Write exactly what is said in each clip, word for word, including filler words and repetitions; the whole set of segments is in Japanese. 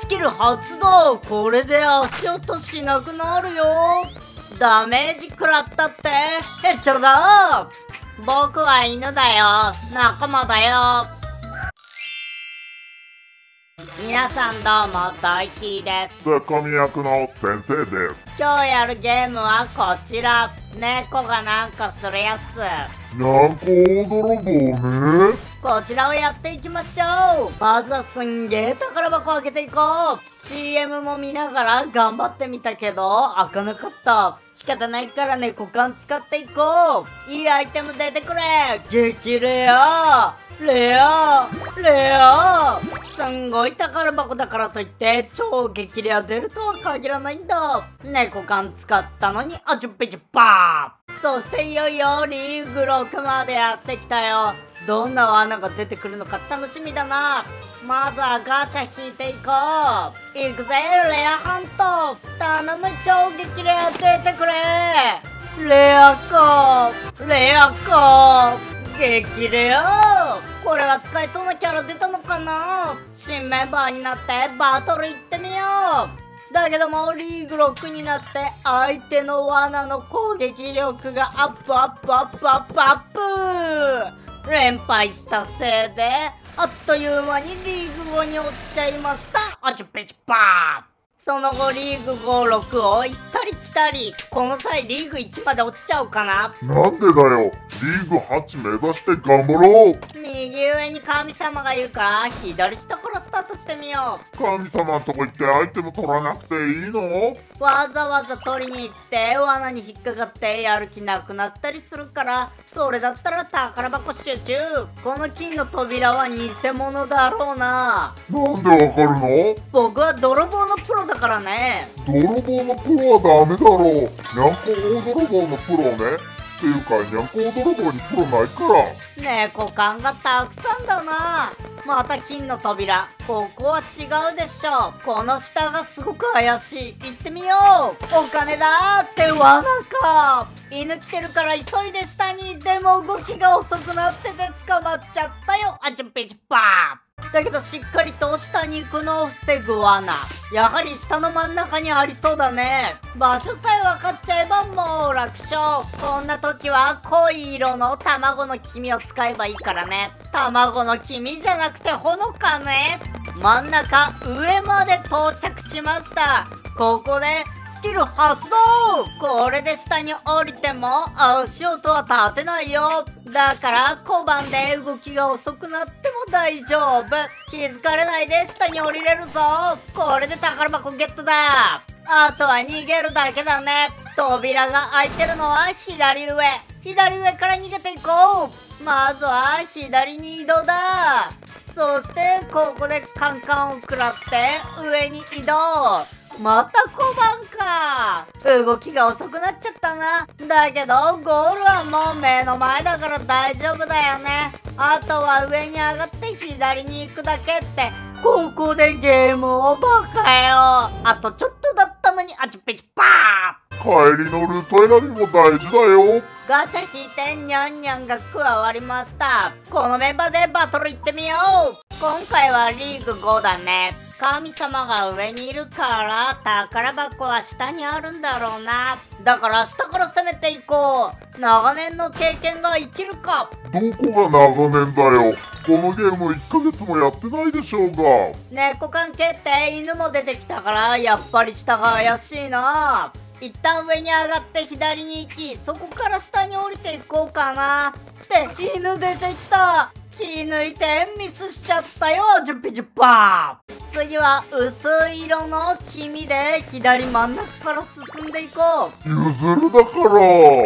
スキル発動。これで足音しなくなるよ。ダメージ食らったってへっちゃらだ。僕は犬だよ。仲間だよ。皆さんどうも、ドイヒーです。 ツッコミ役の先生です。 今日やるゲームはこちら。猫がなんかするやつ。 にゃんこ泥棒ね。 こちらをやっていきましょう。まずはすんげー宝箱開けていこう。シーエム も見ながら頑張ってみたけど開かなかった。仕方ないから猫缶使っていこう。いいアイテム出てくれ。激レアレアレア。すんごい宝箱だからといって超激レア出るとは限らないんだ。猫缶使ったのにあちゅっぺちゅっぱー。そしていよいよリーグろくまでやってきたよ。どんな罠が出てくるのか楽しみだな。まずはガチャ引いていこう。いくぜレアハント。頼む超激レア出てくれ。レアかレアか激レア。これは使えそうなキャラ出たのかな。新メンバーになってバトル行ってみよう。だけどもリーグろくになって相手の罠の攻撃力がアップアップアップアップアップ。連敗したせいであっという間にリーグごに落ちちゃいました。あちゅぺちゅぱー。その後リーグご、ろくを行ったり来たり。この際リーグいちまで落ちちゃうかな。 なんでだよ。リーグはち目指して頑張ろう。 右上に神様がいるから左下からスタートしてみよう。 神様のとこ行ってアイテム取らなくていいの？ わざわざ取りに行って罠に引っかかってやる気なくなったりするから、それだったら宝箱集中。この金の扉は偽物だろうな。 なんでわかるの？ 僕は泥棒のプロだからね。 泥棒のプロはダメだろう。にゃんこ大泥棒のプロね。っていうかにゃんこ大泥棒にプロないから。 猫缶がたくさんだな。また金の扉。ここは違うでしょ。この下がすごく怪しい。行ってみよう。お金だーって罠か。犬来てるから急いで下に。でも動きが遅くなってて捕まっちゃったよ。あちゅっぺちゅっぱー。だけどしっかりと下に行くのを防ぐ罠。やはり下の真ん中にありそうだね。場所さえ分かっちゃえばもう楽勝。こんな時は濃い色の卵の黄身を使えばいいからね。卵の黄身じゃなくてほのかね。真ん中上まで到着しました。ここでスキル発動。これで下に降りても足音は立てないよ。だから小判で動きが遅くなっても大丈夫。気づかれないで下に降りれるぞ。これで宝箱ゲットだ。あとは逃げるだけだね。扉が開いてるのは左上。左上から逃げていこう。まずは左に移動だ。そしてここでカンカンを食らって上に移動。また小判か。動きが遅くなっちゃったな。だけどゴールはもう目の前だから大丈夫だよね。あとは上に上がって左に行くだけって。ここでゲームオーバーかよ。あとちょっとだったのにあちゅっぺちゅっぱー。 帰りのルート選びも大事だよ。 ガチャ引いてニャンニャンが加わりました。このメンバーでバトル行ってみよう。今回はリーグごだね。神様が上にいるから宝箱は下にあるんだろうな。だから下から攻めていこう。長年の経験が生きるか。 どこが長年だよ。このゲームいっかげつもやってないでしょうが。 猫関係って犬も出てきたからやっぱり下が怪しいな。一旦上に上がって左に行き、そこから下に降りていこうかな。って犬出てきた。気抜いてミスしちゃったよ。ジュッピジュッパー。次は薄い色の黄身で左真ん中から進んでいこう。 譲るだから。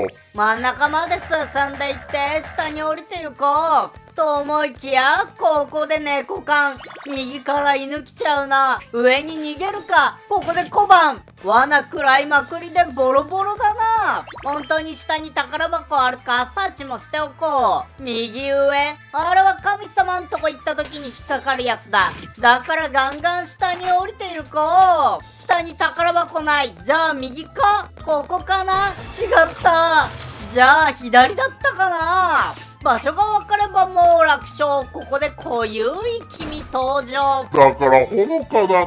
真ん中まで進んでいって下に降りていこうと思いきや、ここで猫缶。右から犬来ちゃうな。上に逃げるか。ここで小判。罠食らいまくりでボロボロだな。本当に下に宝箱あるかサーチもしておこう。右上。あれは神様んとこ行った時に引っかかるやつだ。だからガンガン下に降りていこう。下に宝箱ない。じゃあ右か。ここかな。違った。じゃあ左だったかな。 場所が分かればもう楽勝。ここで濃ゆい君登場。 だからほのかだって。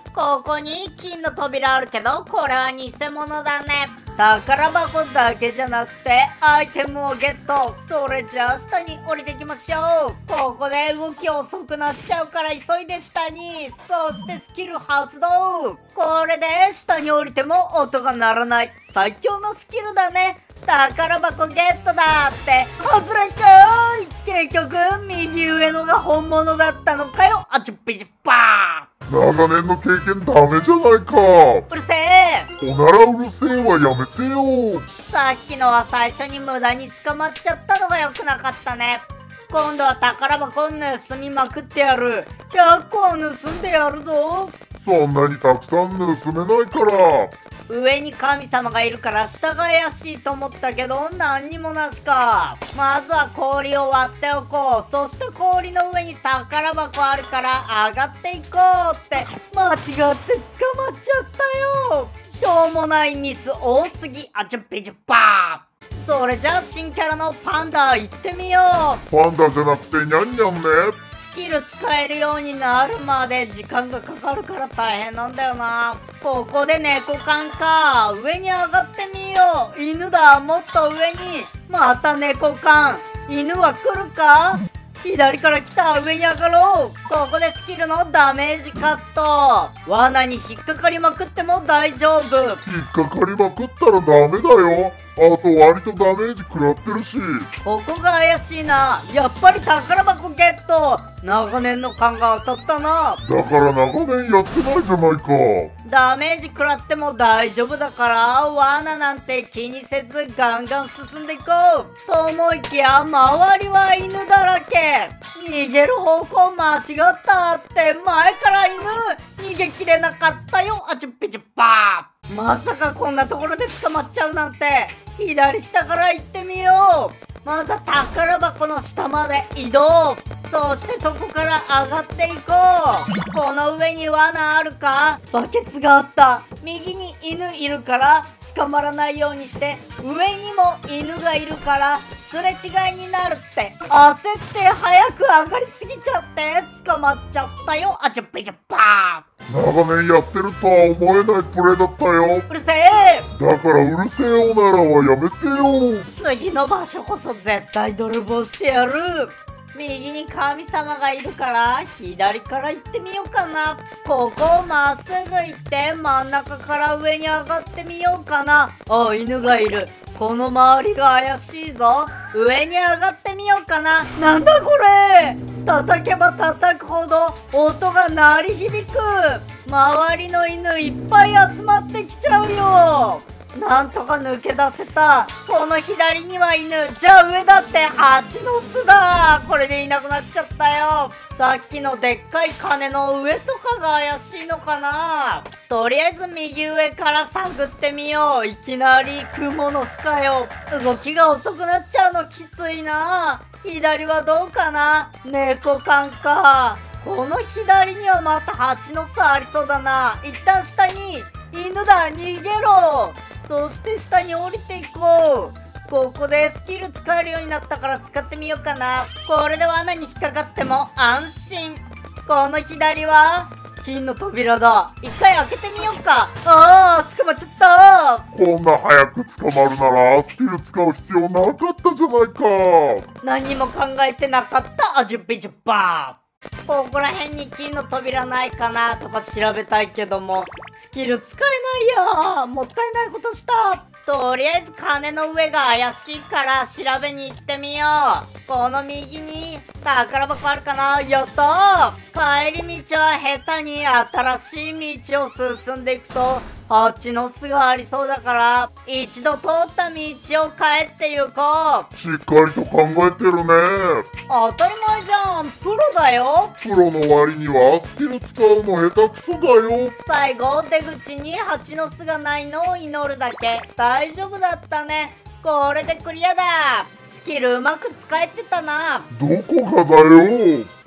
ここに金の扉あるけど、これは偽物だね。宝箱だけじゃなくてアイテムをゲット。それじゃあ下に降りていきましょう。ここで動き遅くなっちゃうから急いで下に。そしてスキル発動。これで下に降りても音が鳴らない最強のスキルだね。宝箱ゲットだって。外れかーい。結局右上のが本物だったのかよ。あちゅっぴちゅっぱー。 長年の経験ダメじゃないか。 うるせえ。 おならうるせえはやめてよ。 さっきのは最初に無駄に捕まっちゃったのが良くなかったね。今度は宝箱盗みまくってやる。ひゃっこは盗んでやるぞ。 そんなにたくさん盗めないから。 上に神様がいるから下が怪しいと思ったけど何にもなしか。まずは氷を割っておこう。そして氷の上に宝箱あるから上がっていこうって間違って捕まっちゃったよ。しょうもないミス多すぎ。あちゅっぴちゅっぱー。それじゃあ新キャラのパンダ行ってみよう。 パンダじゃなくてニャンニャンね。 スキル使えるようになるまで時間がかかるから大変なんだよな。ここで猫缶か。上に上がってみよう。犬だ。もっと上に。また猫缶。犬は来るか。左から来た。上に上がろう。ここでスキルのダメージカット。罠に引っかかりまくっても大丈夫。 引っかかりまくったらダメだよ。あと割とダメージ食らってるし。 ここが怪しいな。やっぱり宝箱ゲット。長年の勘が当たったな。 だから長年やってないじゃないか。 ダメージ食らっても大丈夫だから罠なんて気にせずガンガン進んでいこう。と思いきや周りは犬だらけ。逃げる方向間違ったって前から犬逃げきれなかったよ。あちゅっぴちゅっぱー。まさかこんなところで捕まっちゃうなんて。左下から行ってみよう。まずは宝箱の下まで移動。そしてそこから上がっていこう。この上に罠あるか。バケツがあった。右に犬いるから捕まらないようにして、上にも犬がいるからすれ違いになるって。焦って早く上がりすぎちゃって捕まっちゃったよ。あちゅっぴちゅっぱー。 長年やってるとは思えないプレーだったよ。 うるせえ。 だからうるせえおならはやめてよ。 次の場所こそ絶対泥棒してやる。右に神様がいるから左から行ってみようかな。ここをまっすぐ行って真ん中から上に上がってみようかな。あ、犬がいる。この周りが怪しいぞ。上に上がってみようかな。なんだこれ。叩けば叩くほど音が鳴り響く。周りの犬いっぱい集まってきちゃうよ。なんとか抜け出せた。この左には犬。じゃあ上だって蜂の巣だ。これでいなくなっちゃったよ。さっきのでっかい鐘の上とかが怪しいのかな。とりあえず右上から探ってみよう。いきなり雲の巣かよ。動きが遅くなっちゃうのきついな。左はどうかな。猫缶か。この左にはまた蜂の巣ありそうだな。一旦下に。犬だ、逃げろ。そして下に降りていこう。ここでスキル使えるようになったから使ってみようかな。これで罠に引っかかっても安心。この左は金の扉だ。一回開けてみようか。あー、捕まっちゃった。 こんな早く捕まるならスキル使う必要なかったじゃないか。 何にも考えてなかった。あ、じゅっぴちゅっぱー。ここら辺に金の扉ないかなとか調べたいけどもスキル使えないや。もったいないことした。とりあえず鐘の上が怪しいから調べに行ってみよう。この右に宝箱あるかな。やったー。帰り道は下手に新しい道を進んでいくと蜂の巣がありそうだから一度通った道を帰って行こう。 しっかりと考えてるね。 当たり前じゃん。プロだよ。 プロの割にはスキル使うの下手くそだよ。 最後出口に蜂の巣がないのを祈るだけ。大丈夫だったね。これでクリアだ。スキルうまく使えてたな。 どこがだよ。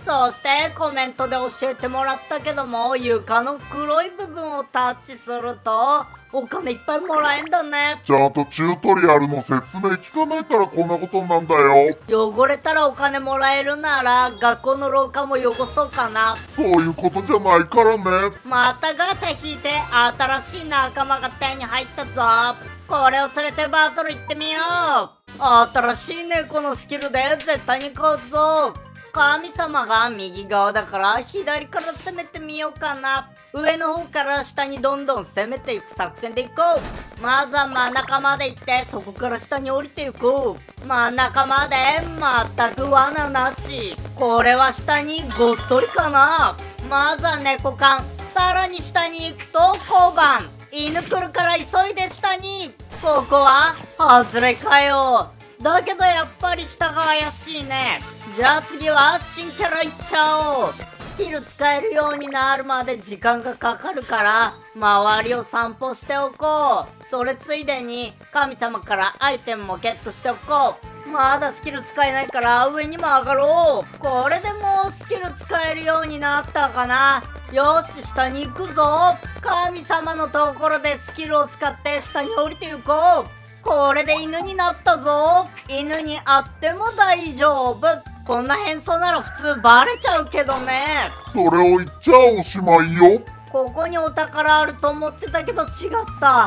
そしてコメントで教えてもらったけども、床の黒い部分をタッチするとお金いっぱいもらえんだね。 ちゃんとチュートリアルの説明聞かないからこんなことなんだよ。 汚れたらお金もらえるなら学校の廊下も汚そうかな。 そういうことじゃないからね。 またガチャ引いて新しい仲間が手に入ったぞ。これを連れてバトル行ってみよう。新しい猫のスキルで絶対に勝つぞ。神様が右側だから左から攻めてみようかな。上の方から下にどんどん攻めていく作戦でいこう。まずは真ん中まで行ってそこから下に降りていこう。真ん中まで全く罠なし。これは下にごっそりかな。まずは猫缶、さらに下に行くと小判。犬来るから急いで下に。ここは外れかよ。だけどやっぱり下が怪しいね。じゃあ次は新キャラいっちゃおう。スキル使えるようになるまで時間がかかるから周りを散歩しておこう。それついでに神様からアイテムもゲットしておこう。まだスキル使えないから上にも上がろう。これでもうスキル使えるようになったかな。よし下に行くぞ。神様のところでスキルを使って下に降りていこう。これで犬になったぞ。犬に会っても大丈夫。こんな変装なら普通バレちゃうけどね。 それを言っちゃおしまいよ。 ここにお宝あると思ってたけど違った。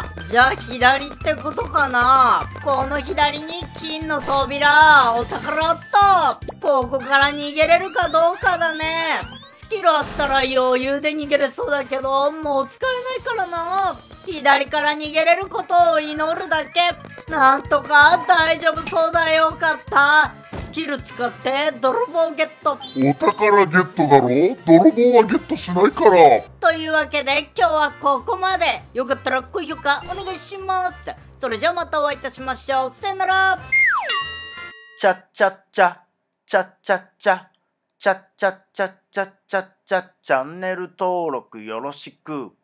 じゃあ左ってことかな。この左に金の扉、お宝あった。ここから逃げれるかどうかだね。スキルあったら余裕で逃げれそうだけどもう使えないからな。左から逃げれることを祈るだけ。なんとか大丈夫そうだよかった。スキル使って泥棒ゲット。 お宝ゲットだろ。泥棒はゲットしないから。 というわけで今日はここまで。よかったら高評価お願いします。それじゃあまたお会いいたしましょう。さよなら。 チャッチャッチャチャッチャッチャチャッチャッチャチャッチャッチャチャンネル登録よろしく。